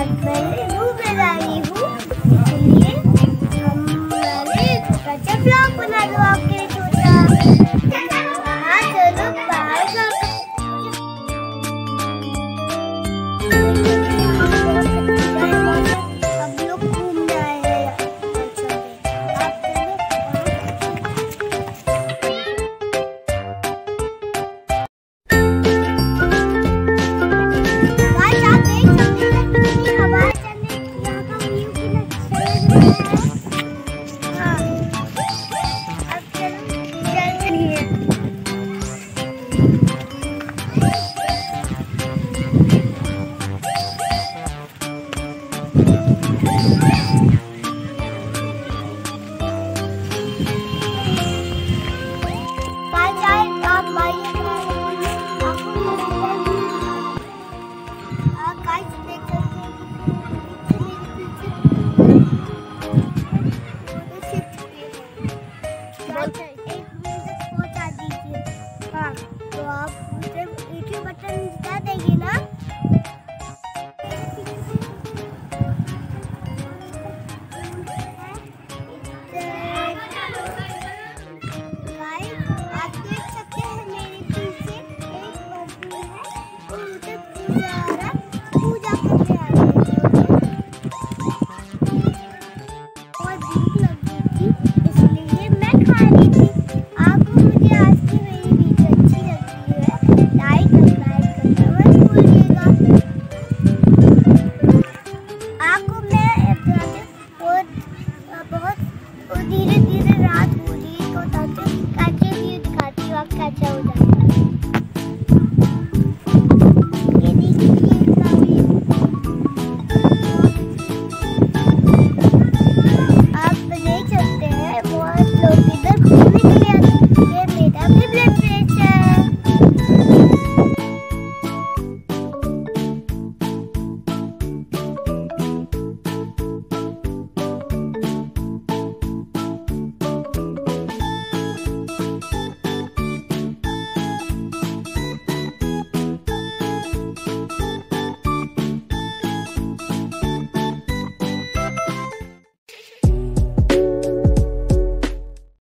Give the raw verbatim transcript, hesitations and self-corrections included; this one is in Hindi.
आज मैं घूमने जा रही हूँ, इसलिए हमने अच्छा ब्लॉग बना दो आपके लिए छोटा। हाँ चलो बाहर जाकर अब लोग घूमने आए हैं। आप तो आप मुझे एक ही बटन बता देंगे ना। आप देख सकते हैं मेरे पीछे एक बबू है और मुझे पूजा आ रहा पूजा करने आ रही और भूख लग गई थी इसलिए मैं खा रही थी। आपको मुझे आज की मेरी वीडियो अच्छी लगी है लाइक लाइक करना मत भूलिएगा। आपको मैं बहुत बहुत धीरे धीरे रात हो रही है तो ताकि कैसे व्यू दिखाती हूँ आप कैसा हो जाए।